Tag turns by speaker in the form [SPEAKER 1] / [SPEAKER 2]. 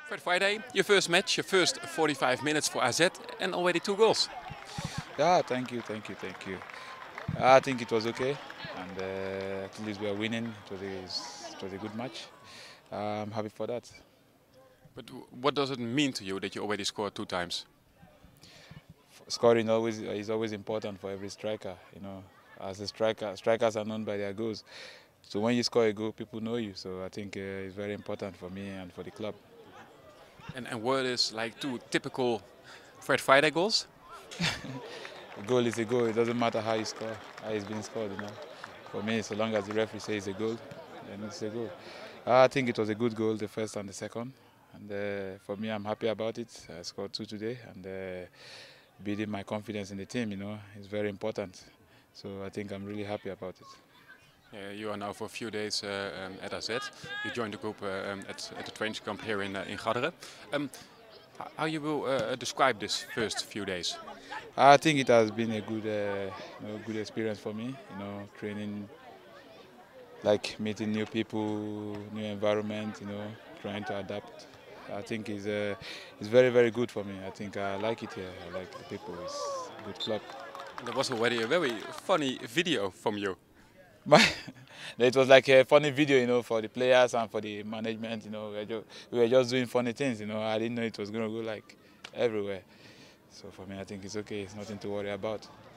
[SPEAKER 1] Fred Friday, your first match, your first 45 minutes for AZ and already 2 goals.
[SPEAKER 2] Yeah, thank you, thank you, thank you. I think it was okay, and at least we are winning. It was a good match. I'm happy for that.
[SPEAKER 1] But what does it mean to you that you already scored 2 times?
[SPEAKER 2] Scoring always is always important for every striker. As a striker, strikers are known by their goals. So when you score a goal, people know you. So I think it's very important for me and for the club.
[SPEAKER 1] And were this like 2 typical Fred Friday goals?
[SPEAKER 2] A goal is a goal. It doesn't matter how you score, how it's been scored. For me, so long as the referee says it's a goal, then it's a goal. I think it was a good goal, the first and the second. And for me, I'm happy about it. I scored 2 today, and building my confidence in the team, is very important. So I think I'm really happy about it.
[SPEAKER 1] You are now for a few days at AZ. You joined the group at the training camp here in Garderen. How you will describe this first few days?
[SPEAKER 2] I think it has been a good experience for me. Training, like meeting new people, new environment. Trying to adapt. I think it's very very good for me. I think I like it here. I like the people. It's a good club.
[SPEAKER 1] There was already a very funny video from you.
[SPEAKER 2] It was like a funny video, for the players and for the management. We were just doing funny things. I didn't know it was going to go like everywhere. So for me, I think it's okay. It's nothing to worry about.